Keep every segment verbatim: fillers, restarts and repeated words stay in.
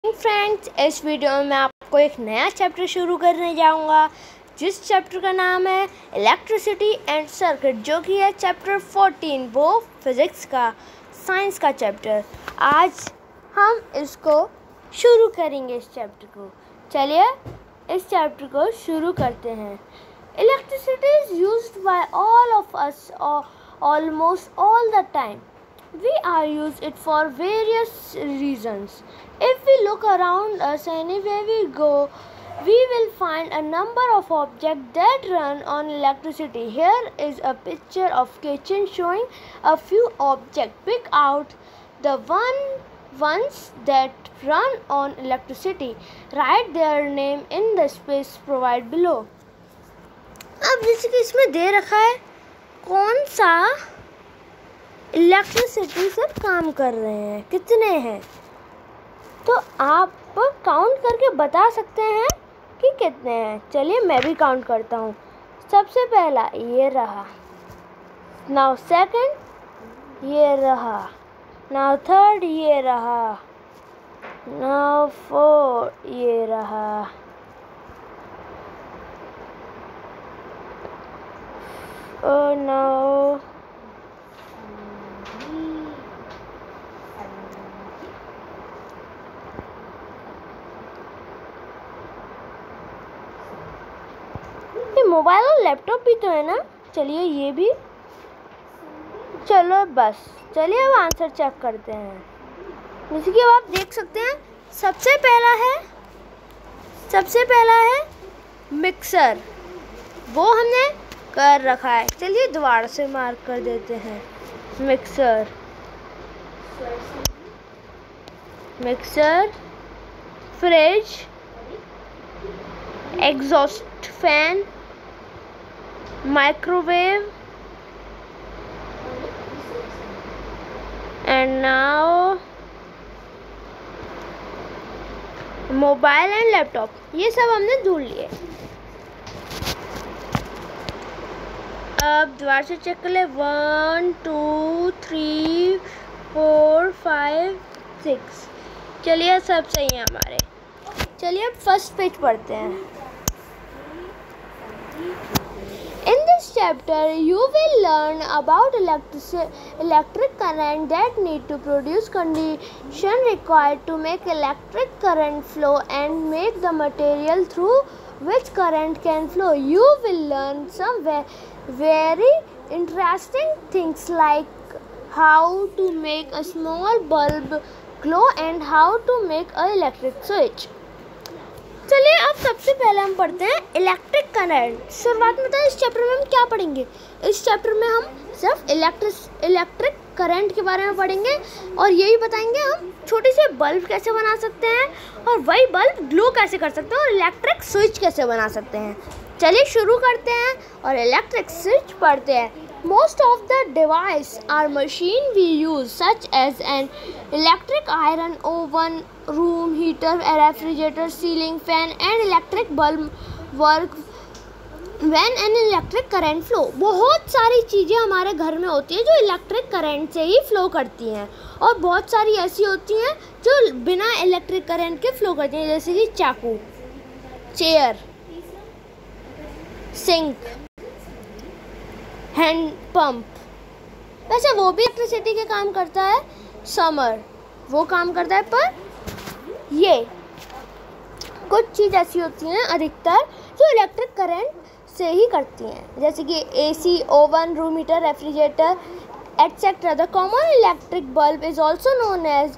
Friends, इस video में मैं आपको एक नया चैप्टर शुरू करने जाऊंगा जिस चैप्टर का नाम है इलेक्ट्रिसिटी एंड सर्किट, जो कि है चैप्टर फोर्टीन, वो फिज़िक्स का साइंस का चैप्टर। आज हम इसको शुरू करेंगे इस चैप्टर को। चलिए इस चैप्टर को शुरू करते हैं। Electricity is used by all of us almost all the time. We are use it for various reasons. If we look around us anywhere we go, we will find a number of objects that run on electricity. Here is a picture of kitchen showing a few objects. Pick out the one ones that run on electricity. Write their name in the space provided below. अब जैसे कि इसमें दे रखा है कौन सा electricity से काम कर रहे हैं, कितने हैं, तो आप काउंट करके बता सकते हैं कि कितने हैं। चलिए मैं भी काउंट करता हूँ। सबसे पहला ये रहा, नाउ सेकंड ये रहा, नाउ थर्ड ये रहा, नाउ फोर ये रहा, और नाउ मोबाइल और लैपटॉप भी तो है ना। चलिए ये भी, चलो बस चलिए अब आंसर चेक करते हैं। जैसे कि अब आप देख सकते हैं सबसे पहला है सबसे पहला है मिक्सर, वो हमने कर रखा है। चलिए दोबारा से मार्क कर देते हैं। Mixer mixer fridge, exhaust fan, microwave, and now mobile and laptop, ये सब हमने ढूंढ लिए। अब दोबारा से चेक कर ले। One two three four five six. चलिए सब सही है हमारे। चलिए अब फर्स्ट पेज पढ़ते हैं। In this chapter, you will learn about electric electric current that need to produce condition required to make electric current flow and make the material through which current can flow. You will learn some ve very interesting things like how to make a small bulb glow and how to make an electric switch. चलिए अब सबसे पहले हम पढ़ते हैं electric current. शुरुआत में था इस चैप्टर में हम क्या पढ़ेंगे? इस चैप्टर में हम सिर्फ इलेक्ट्रिक इलेक्ट्रिक करंट के बारे में पढ़ेंगे और यही बताएंगे हम छोटे से बल्ब कैसे बना सकते हैं और वही बल्ब ग्लो कैसे कर सकते हैं और इलेक्ट्रिक स्विच कैसे बना सकते हैं। चलिए शुरू करते हैं और इलेक्ट्रिक स्विच पढ़ते हैं। Most of the devices are machine we use, such as an electric iron, oven, room heater, a refrigerator, ceiling fan, and electric bulb work when an electric current flow. बहुत सारी चीज़ें हमारे घर में होती हैं जो इलेक्ट्रिक करंट से ही फ्लो करती हैं और बहुत सारी ऐसी होती हैं जो बिना इलेक्ट्रिक करंट के फ्लो करती हैं, जैसे कि चाकू, चेयर, सिंक, हैंड पंप। वैसे वो भी इलेक्ट्रिसिटी के काम करता है। समर वो काम करता है, पर ये कुछ चीज़ ऐसी होती हैं अधिकतर जो इलेक्ट्रिक करंट से ही करती हैं, जैसे कि AC, oven, room heater, refrigerator etcetera. The common electric bulb is also known as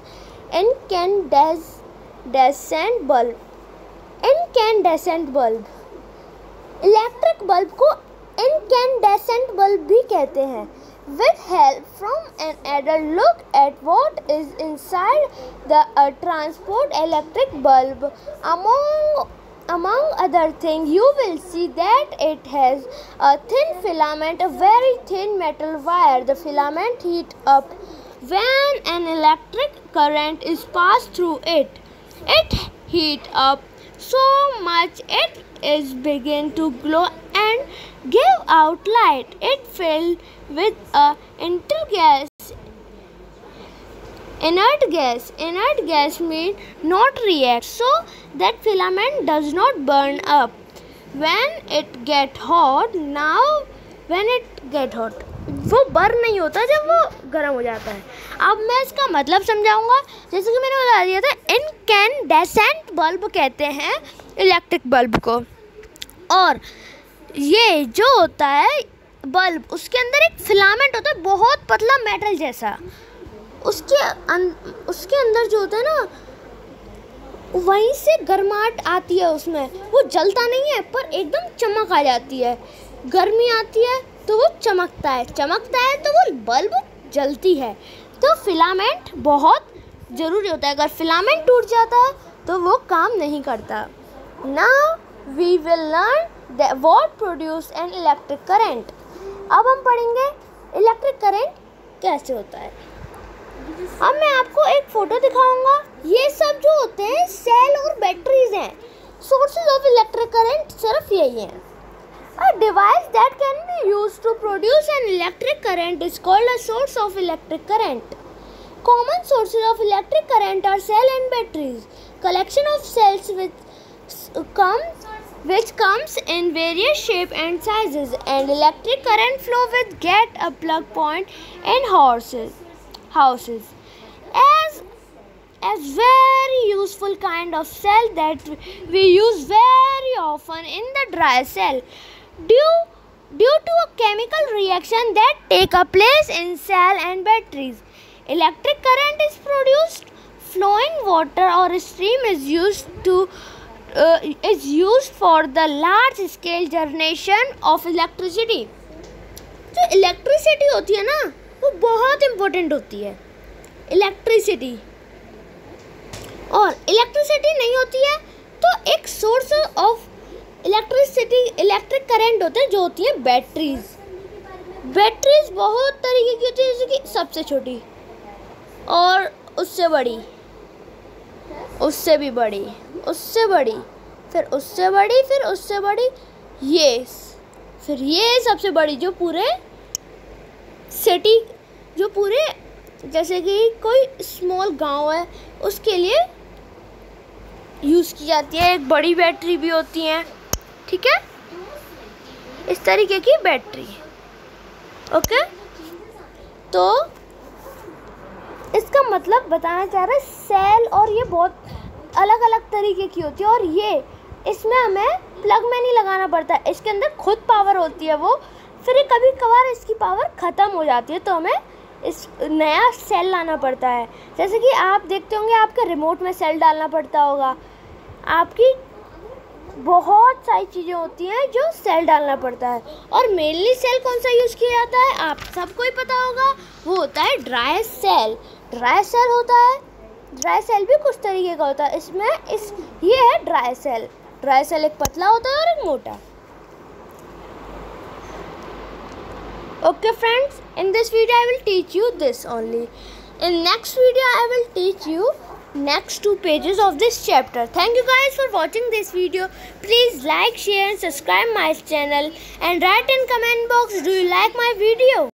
incandescent bulb. Incandescent bulb, electric bulb को इनकैंडेसेंट बल्ब भी कहते हैं। With help from an adult, look at what is inside the uh, transport electric bulb. Among among other things, you will see that it has a thin filament, a very thin metal wire. The filament heat up when an electric current is passed through it. It heat up so much it is begin to glow and give out light. It filled with a inter gas inert gas. Inert gas means not react, so that filament does not burn up. When it get hot, now when it get hot, वो burn नहीं होता जब वो गर्म हो जाता है. अब मैं इसका मतलब समझाऊंगा. जैसे कि मैंने बता दिया था, इनकैंडेसेंट बल्ब कहते हैं इलेक्ट्रिक बल्ब को. और ये जो होता है बल्ब, उसके अंदर एक फिलामेंट होता है बहुत पतला मेटल जैसा. उसके अं, उसके अंदर जो होता है ना, वहीं से गर्माहट आती है उसमें. वो जलता नहीं है पर एकदम चमक आ जाती है. गर्मी आती है तो वो चमकता है, चमकता है तो वो बल्ब जलती है. तो फिलामेंट बहुत ज़रूरी होता है. अगर फिलामेंट टूट जाता है तो वो काम नहीं करता. Now we will learn what produce an electric current. अब हम पढ़ेंगे इलेक्ट्रिक करंट कैसे होता है. अब मैं आपको एक फ़ोटो दिखाऊंगा. ये सब जो होते हैं सेल और बैटरीज हैं. सोर्सेज ऑफ इलेक्ट्रिक करंट सिर्फ यही हैं. A device that can be used to produce an electric current is called a source of electric current. Common sources of electric current are cell and batteries. Collection of cells which comes which comes in various shape and sizes, and electric current flow with get a plug point in horses houses. As as very useful kind of cell that we use very often in the dry cell. Due, due to a chemical reaction that take a place in cell and batteries, electric current is produced. Flowing water or stream is used to uh, is used for the large scale generation of electricity. जो electricity होती है ना, वो बहुत important होती है. Electricity और electricity नहीं होती है तो एक source of electricity electric current होते हैं जो होती हैं बैटरीज. बैटरीज बहुत तरीके की होती है, जैसे कि सबसे छोटी और उससे बड़ी, उससे भी बड़ी, उससे बड़ी, फिर उससे बड़ी, फिर उससे बड़ी, ये फिर ये सबसे बड़ी जो पूरे सिटी, जो पूरे जैसे कि कोई स्मॉल गांव है उसके लिए यूज़ की जाती है. एक बड़ी बैटरी भी होती हैं. ठीक है, इस तरीके की बैटरी. ओके, तो इसका मतलब बताना चाह रहा है सेल, और ये बहुत अलग अलग तरीके की होती है. और ये इसमें हमें प्लग में नहीं लगाना पड़ता, इसके अंदर खुद पावर होती है वो. फिर कभी कभार इसकी पावर ख़त्म हो जाती है तो हमें इस नया सेल लाना पड़ता है. जैसे कि आप देखते होंगे आपके रिमोट में सेल डालना पड़ता होगा. आपकी बहुत सारी चीज़ें होती हैं जो सेल डालना पड़ता है. और मेनली सेल कौन सा यूज़ किया जाता है आप सबको ही पता होगा, वो होता है ड्राई सेल. ड्राई सेल होता है, ड्राई सेल भी कुछ तरीके का होता है. इसमें इस ये है ड्राई सेल. ड्राई सेल एक पतला होता है और एक मोटा. Okay friends, in this video I will teach you this only. In next video I will teach you next two pages of this chapter. Thank you guys for watching this video. Please like, share and subscribe my channel, and write in comment box, do you like my video?